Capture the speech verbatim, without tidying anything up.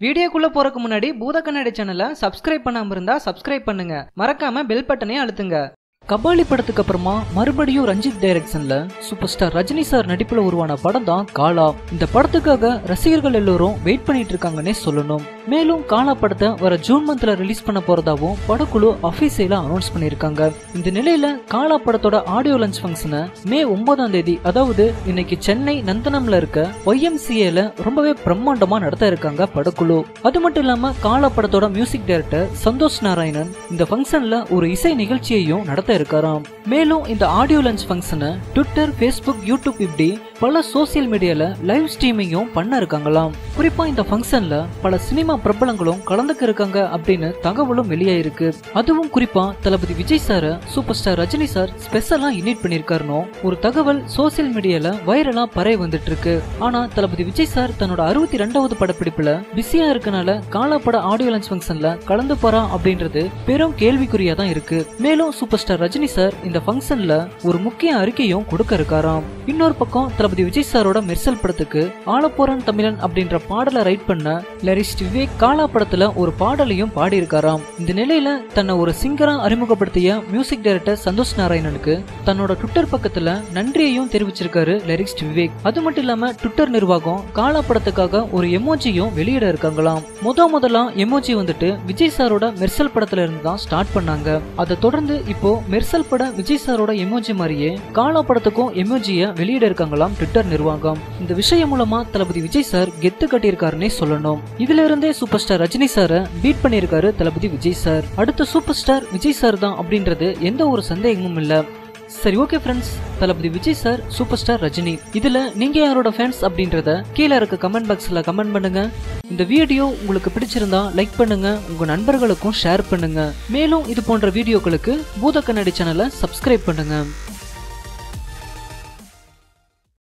வீடியோக்குள்ள போறதுக்கு முன்னாடி பூத கண்ணாடி சேனலை சப்ஸ்கிரைப் பண்ணாம இருந்தா சப்ஸ்கிரைப் பண்ணுங்க. மறக்காம பெல் பட்டனையும் அழுத்துங்க. கபாலி படத்துக்கு அப்புறமா மறுபடியும் ரஞ்சித் டைரக்ஷன்ல சூப்பர் ஸ்டார் ரஜினி சார் நடிப்புல உருவான படம் தான் காலா. இந்த படத்துக்காக ரசிகர்கள் எல்லோரும் வெயிட் பண்ணிட்டு இருக்காங்கன்னே சொல்லணும். மேலும் காலா படத்தை வர ஜூன் மந்த்ல ரிலீஸ் பண்ண போறதாவும் படக்குழு அபிஷியலா அனௌன்ஸ் பண்ணிருக்காங்க. இந்த நிலையில காலா படத்தோட ஆடியோ லான்ச் ஃபங்க்ஷனை மே ஒன்பதாம் தேதி அதாவது இன்னைக்கு சென்னை நந்தனம்ல இருக்க ஒய்எம்சிஏல ரொம்பவே பிரம்மாண்டமா நடத்த இருக்காங்க படக்குழு. அது மட்டும் இல்லாம காலா படத்தோட மியூசிக் டைரக்டர் சந்தோஷ் நாராயணன் இந்த ஃபங்க்ஷன்ல ஒரு இசை நிகழ்ச்சியையும் நடத்த இருக்காராம். மேலும் இந்த ஆடியோ லான்ச் ஃபங்க்ஷனை ட்விட்டர், ஃபேஸ்புக், யூடியூப் இப்படி பல சோசியல் மீடியால லைவ் ஸ்ட்ரீமிங்கும் பண்ண இருக்காங்களாம். குறிப்பா இந்த ஃபங்க்ஷன்ல பல சினிமா பிரபலங்களும் கலந்துக்க இருக்காங்க அப்படின்னு தகவலும் வெளியாயிருக்கு. அதுவும் குறிப்பா தளபதி விஜய் சார சூப்பர் ஸ்டார் ரஜினி சார் ஸ்பெஷலா இன்வைட் பண்ணிருக்காருன்னு ஒரு தகவல் சோசியல் மீடியால வைரலா பரவி வந்துட்டு இருக்கு. ஆனா தளபதி விஜய் சார் தன்னோட அறுபத்தி ரெண்டாவது படப்பிடிப்புல பிஸியா இருக்கனால காலா பட ஆடியோ லான்ச் ஃபங்க்ஷன்ல கலந்து போறா அப்படின்றது பெரும் கேள்விக்குறியா தான் இருக்கு. மேலும் சூப்பர் ஸ்டார் ரஜினி சார் இந்த ஃபங்க்ஷன்ல ஒரு முக்கிய அறிக்கையும் கொடுக்க இருக்காராம். இன்னொரு பக்கம் தளபதி விஜய் சாரோட மெர்சல் படத்துக்கு ஆலப்போரான் தமிழன் அப்படின்ற பாடலை ரைட் பண்ண லிரிக்ஸ்ட் விவேக் காலா படத்துல ஒரு பாடலையும் பாடி இருக்காராம். இந்த நிலையில தன்னை ஒரு சிங்கரா அறிமுகப்படுத்திய மியூசிக் டைரக்டர் சந்தோஷ் நாராயணனுக்கு தன்னோட ட்விட்டர் பக்கத்துல நன்றியையும் தெரிவிச்சிருக்காரு லிரிக்ஸ்ட் விவேக். அது மட்டும் இல்லாம ட்விட்டர் நிர்வாகம் காலா படத்துக்காக ஒரு எமோஜியும் வெளியிட இருக்காங்களாம். முத முதலா எமோஜி வந்துட்டு விஜய் சாரோட மெர்சல் படத்துல இருந்து தான் ஸ்டார்ட் பண்ணாங்க. அதை தொடர்ந்து இப்போ மெர்சல் பட விஜய் சாரோட எமோஜி மாதிரியே காலா படத்துக்கும் எமோஜிய வெளியிட இருக்காங்களாம் ட்விட்டர் நிர்வாகம். இந்த விஷயம் மூலமா தளபதி விஜய் சார் கெத்து கட்டியிருக்காருன்னே சொல்லணும். இதுல இருந்தே சூப்பர் ஸ்டார் ரஜினி சாரை பீட் பண்ணிருக்காரு தளபதி விஜய் சார். அடுத்த சூப்பர் ஸ்டார் விஜய் சார் தான் அப்படின்றது எந்த ஒரு சந்தேகமும் இல்ல. சரி, ஓகே ஃப்ரெண்ட்ஸ், தளபதி Vijay sir, super star Rajini, இதுல நீங்க யாரோட ஃபேன்ஸ் அப்படின்றத கீழே இருக்க கமெண்ட் பாக்ஸ்ல கமெண்ட் பண்ணுங்க. இந்த வீடியோ உங்களுக்கு பிடிச்சிருந்தா லைக் பண்ணுங்க, உங்க நண்பர்களுக்கும் ஷேர் பண்ணுங்க. மேலும் இது போன்ற வீடியோக்களுக்கு பூத கண்ணாடி சேனலை சப்ஸ்கிரைப் பண்ணுங்க.